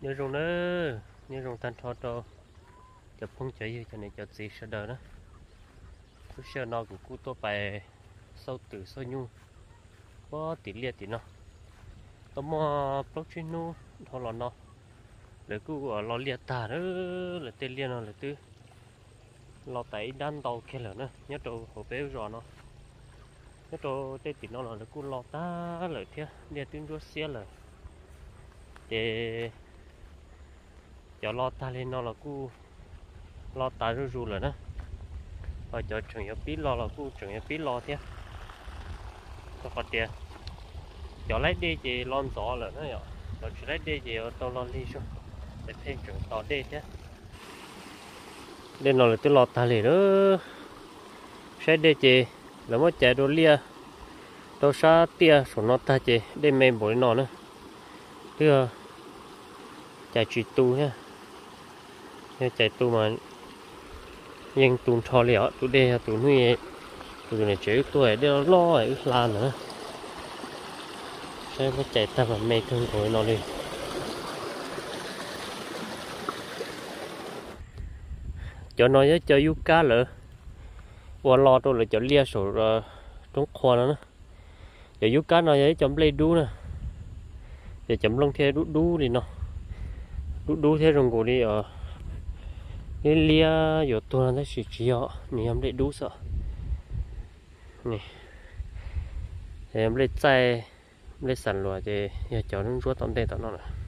nhớ rồng nữa nhớ rồng tan thọ cho chụp không chạy cho nên chụp gì sẽ đỡ đó cứ sợ nó của cú tôi phải sâu tử sâu nhu có tỷ lệ thì nó tôi mua blockchain nu thôi là nó để cứ ở lo liệt ta đó là tên liên nó là tư lo tẩy đan tàu kia là nữa nhớ đồ hồ béo rồi nó nhớ đồ tên thì nó là cứ lo ta lợi thế liệt tiếng rúa xe là để cho lo ta lên nó là cứ lo ta rú rú là đó và cho trường hợp bí lo là cứ trường hợp bí lo thế cho phát tiền cho lấy đi thì lon gió là nó nhở cho chỉ lấy đi thì tao lon đi xuống để thêm trường tao đi chứ đây nó là tôi lọt ta liền đó sẽ đi chị là mất chạy đồ lia đâu xa tia số nó ta chị đây mình bồi nó nữa đưa chạy chỉ tu ha chạy tu mà nhưng tu thò liễu tu đây tu nuôi tu này chơi tuổi đây nó lo ấy là nữa sẽ mất chạy ta mà mê thương của nó đi cho nó với cho yuka lỡ qua lo tôi là cho lia sổ trong khoa nó cho yuka nó với chấm lấy đu nè để chấm lông theo đu thì nó đu theo rồng cổ đi ở cái lia giờ tôi nó sẽ chỉ họ mình em lấy đu sợ nè em lấy chay lấy sẵn rồi thì cho nó rút tóm tên tao nó này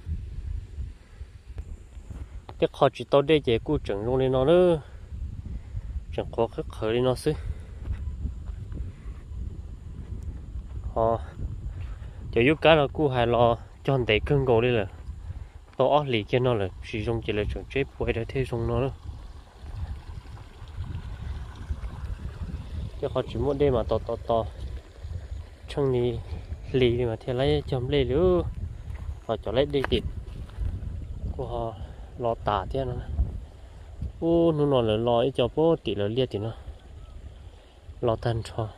cái khó chỉ tao đây chỉ cú trưởng luôn lên nó nữa chẳng có cái khởi lên nó xí họ cho giúp cá là cú hài lo cho để cưng gồ đi là to lì cho nó là sử dụng chỉ là chuẩn chế quay để thay dùng nó nữa cái khó chỉ muốn đây mà to trong này lì mà theo lấy chấm lì nữa họ cho lấy đi kịp của họ lo tả thế nó ô nó là lo ấy cho bố tỷ là liệt thì nó lo tan cho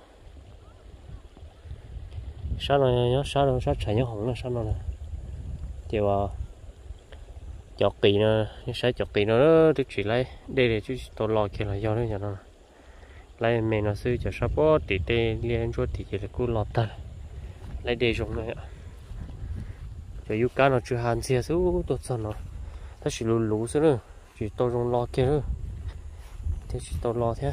sao nó sao nó sao chảy nhớ hỏng là sao nó là thì chọc kỳ nó sẽ chọc kỳ nó thì chỉ lấy đây để chú tôi lo kia là do nó cho nó lấy mình nó sư cho sao bố tỷ tê liên cho tỷ là cứ lo tan lấy đây dùng này ạ cho yêu cá nó chưa hàn xe số tốt sao nó ta chỉ lú xíu nữa chỉ tôi dùng lo kia nữa thế chỉ tôi lo thế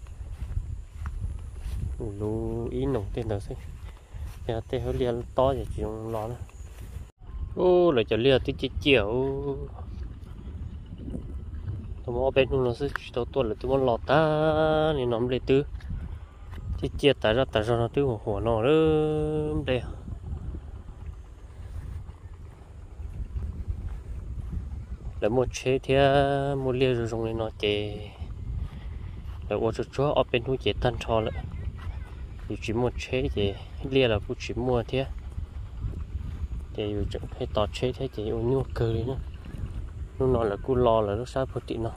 lú ý nồng tên đó xí nhà tên hơi liền to thì chỉ dùng lo nữa ô lại cho liền tí chiều tôi mua bên nó xí tôi là tôi muốn lọt ta nên nó mới tứ tí chia tại ra nó tứ hồ nó nữa đây là một chế thì một lia rồi dùng lên nó chế là ô chỗ ở bênนู้นchế tan cho lại thì chỉ một chế thì lia là cũng chỉ mua thế thì chỗ hay tọt chế thế thì ô nhiêu cơ đi nữa lúc nó là cu lo là lúc sao phụ tị nó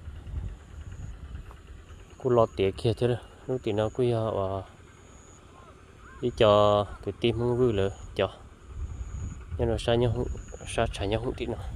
cu lo tỉa kia thế rồi lúc tị nó quy đi cho cái tim không vui là cho nhưng mà sao nhau sao chả nhau không tị nó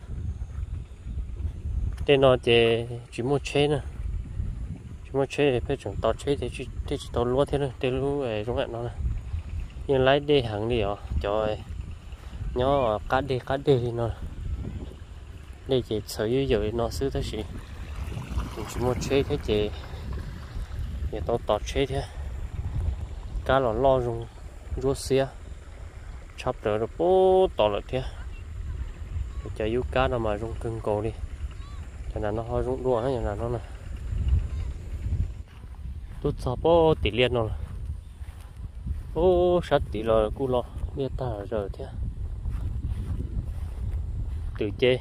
tên nó chỉ một chế nè chỉ một chế phải chọn tọt chế thì chỉ tọt lúa thế này tên lúa ấy giống vậy nó này nhưng lấy đi hàng đi cho nhỏ cá đi thì nó đây chỉ sở hữu rồi nó xứ thế chỉ một chế thế chỉ để tao tọt chế thế cá là lo dùng rúa xe chắp rồi bố tọt lại thế cho yêu cá nó mà dùng cưng cổ đi cho nên nó hơi rụng đua hết nhà nó này tốt sao bố tỷ liên nó ô sát tỷ là cu lo biết ta rồi thế từ chê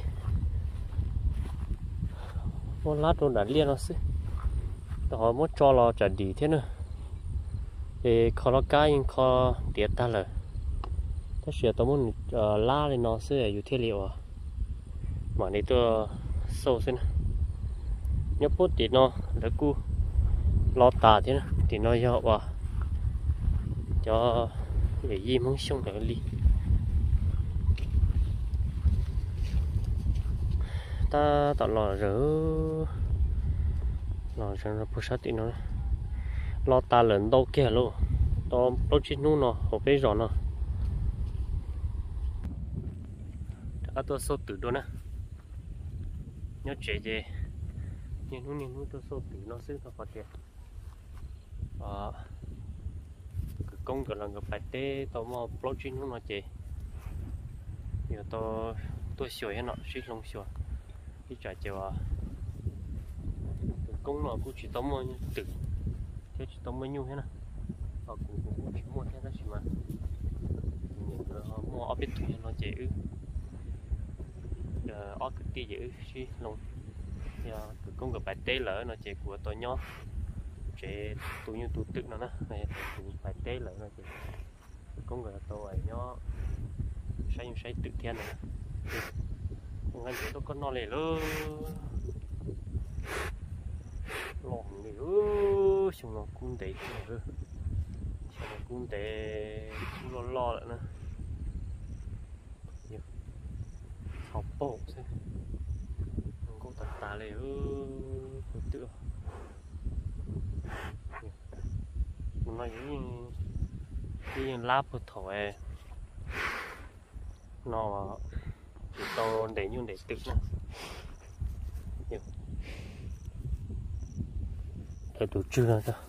một lát nó đã liên nó xí họ muốn cho lo trả đi thế nữa thì khó lo cái nhưng khó tiệt ta rồi ta sẽ tao muốn la lên nó xí ở thế liệu mà này tôi sâu xin nhớ bút thì nó đã cu lo tà thế thì nó cho để gì muốn xong được đi ta tọt lò rỡ nó bớt sát tí nó lò ta lớn đâu kia luôn to đâu chỉ nu nó hộp cái giò nó đã tôi sốt tử đó nè nhớ trẻ gì nhìn nu tôi sốt tử nó xứ nó phát tiền cái công cái là cái bài tê tao mà blockchain nó chị giờ tôi sửa hết nó xí lông sửa cái trò chơi công nó cũng chỉ tao mua tự thế chỉ tao mua nhiêu hết nè cũng chỉ mua hết đó chỉ mà mua ở bên thủy nó chạy ở cái tí dữ xí lông giờ cái công cái bài tê lỡ nó chạy của tôi nhó chạy tụi như tụi tự nó này tụi bài tê lỡ nó chạy công cái tôi nhó say tự thiên này không anh thấy tôi con nó này luôn lòng này xong nó cũng để xong nó cũng để lo lại nữa học bộ xem không có tà này không tự nó những cái láp của thổi nó to để như để tự nè để tụi chưa ra sao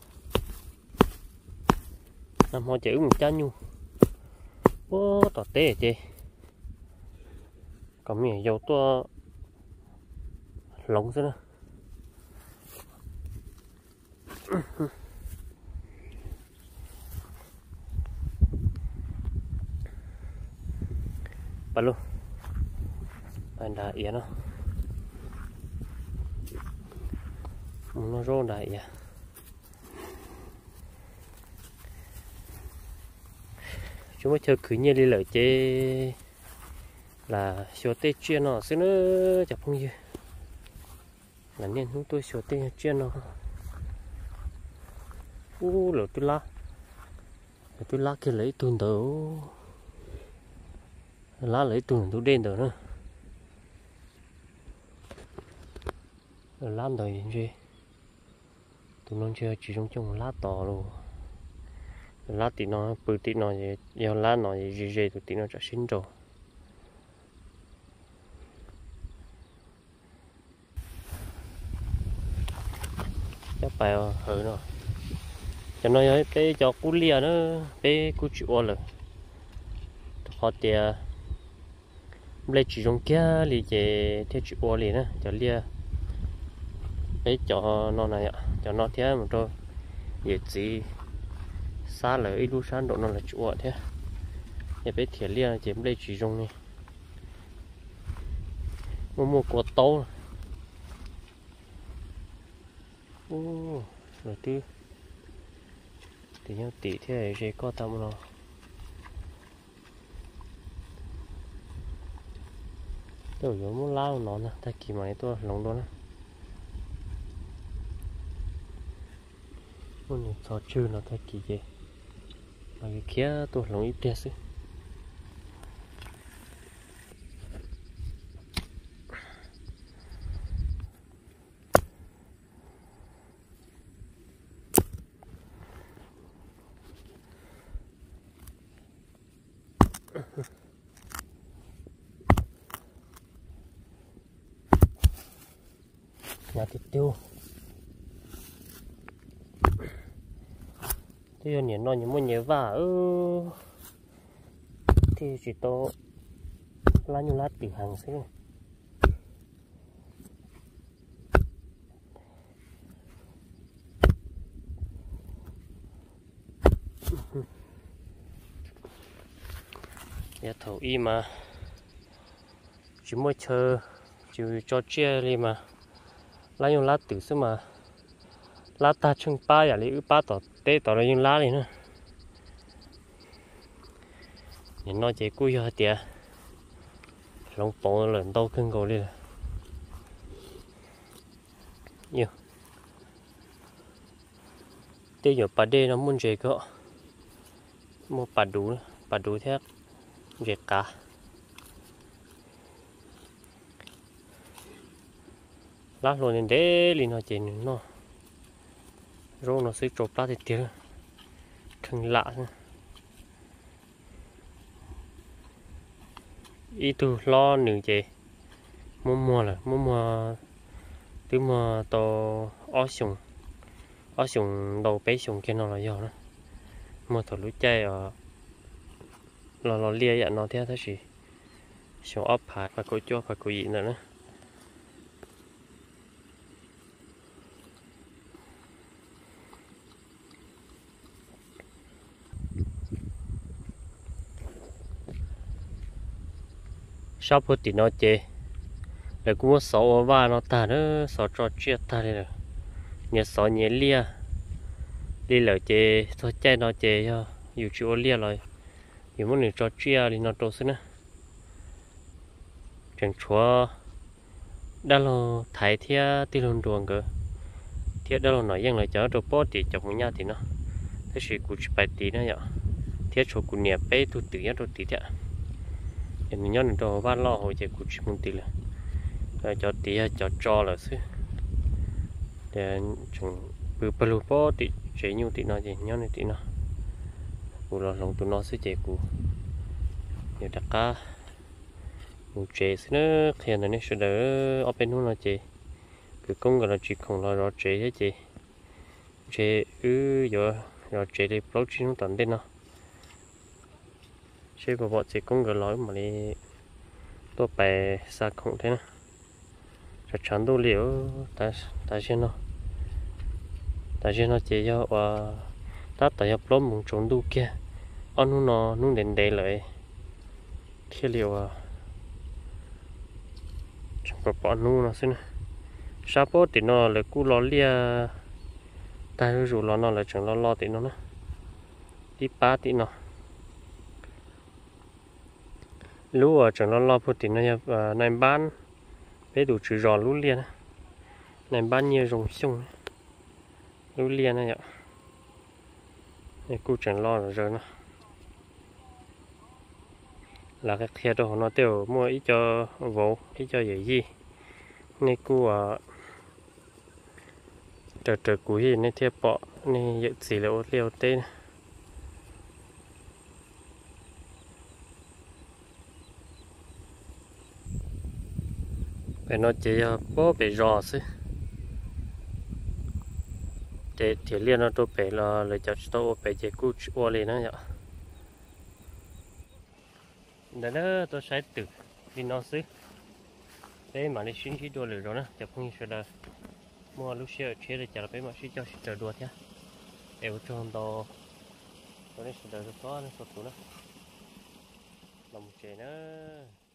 làm họ chữ một chán nhu ô tỏ té chị còn mì dầu to lỏng nữa bà luôn anh đã yên nó rô đại à chúng mới chơi cứ như đi lợi chế là số tê chuyên nó sẽ nữa chả không gì là nên chúng tôi số tê chuyên nó lỡ tôi lá kia lấy tuần đầu lá lấy tuần tôi đen rồi nữa làm đời gì tụi nó chơi chỉ trong lá to luôn lá tí nó bự tí nó gì giờ lá nó gì tụi tí nó cho sinh rồi chắc phải hở nó cho nó cái cho cú lia nó cái cú chịu rồi họ tiệt lấy chỉ trong kia thì chỉ theo chịu liền á cho lia cái cho nó này ạ cho nó thế mà thôi vậy chỉ xa là ít lúc sáng độ nó là chịu thế nhà bé thiệt lia chỉ lấy chỉ trong này mua quả táo rồi tí thì nhau tí thế này sẽ có tâm nó tôi giống muốn lao nó nè ta kỳ máy tôi lòng đó nè muốn cho chưa nó ta kỳ gì mà cái kia tôi lòng ít đẹp xí nhà thịt tiêu thế giờ nhìn nó như muốn nhớ vả thì chỉ to lá như lá từ hàng xí nhà thầu y mà chỉ mới chờ chỉ cho chia đi mà lá như lá từ xí mà lá ta chung ba à lấy ba tỏ tê tỏ ra những lá này nữa nhìn nó chỉ cúi ra tiệt lòng bông lần đâu cưng cầu đi nhiều tê giờ bà đê nó muốn chơi cơ mua bà đủ thế dệt cả lá luôn nên để liền nó chỉ nó rô nó sẽ trộn lá thì tiếc thằng lạ nữa. Ý tu lo nương chị mua là mua từ mà to ở sùng đầu bé sùng kia nó là do đó mua thổi lúa chay ở lò lia vậy nó theo thế gì sùng ốp phải coi cho phải coi gì nữa sau bữa thì nó chê để cũng có sọ va nó ta đó sọ cho chia ta đây rồi nhẹ sọ nhẹ lia đi lỡ chê thôi chay nó chê cho dù chịu lia rồi dù muốn cho chia thì nó trâu xin á chẳng chúa đã lo thái thia ti luôn đường cơ thia đã lo nói rằng là chở đồ bó thì chọc với nhau thì nó thế thì cũng chỉ bài tí nữa nhở thia chỗ cũng nhẹ bé tu tự nhiên đồ tí thế thì mình nhớ được đồ van lo hồi giờ cũng chỉ muốn tí là cho tí cho là xứ để chúng bự bự bó thì chế nhiều tí nó gì nhớ này tí nó cũng là lòng tụi nó sẽ chế cũng nhiều đặc cá một chế xí nữa thì là nó sẽ đỡ ở bênนู้นlà chế cứ công gọi là chỉ không là rõ chế thế chế rồi chế thì bao nhiêu tận đến nó chế của bọn chế công gọi nói mà đi tôi bè xa không thế nào chắc chắn đồ liệu ta xem nó chế cho ta tại nhập lốm một chỗ đu kia ăn nó đến đây lại khi liệu chẳng có bọn nó xin sao bố thì nó là cú lo lia ta rủ nó là chẳng lo thì nó đi ba thì nó lúa ở chẳng lo bố thì nó này bán bé đủ chữ giò lúa lia này bán nhiều rồng sung lúa lia này ạ này cú chẳng lo rồi nó là cái kia đó nó tiêu mua ít cho vỗ ít cho gì này cú trời cú gì này thiệt bỏ này dự gì là ô liều tên phải nó chỉ bó bể rò xí để thiệt liên nó tôi bể là lấy cho tôi bể chỉ cú ô liền đó vậy đó tôi sẽ tự đi nó xí đấy mà đi xin chỉ đua rồi đó chụp không sẽ là mua lúc xưa chế để trả bé mà xin cho chờ đua nhá đều cho to tôi sẽ đợi có nó sụt nữa làm một chế nữa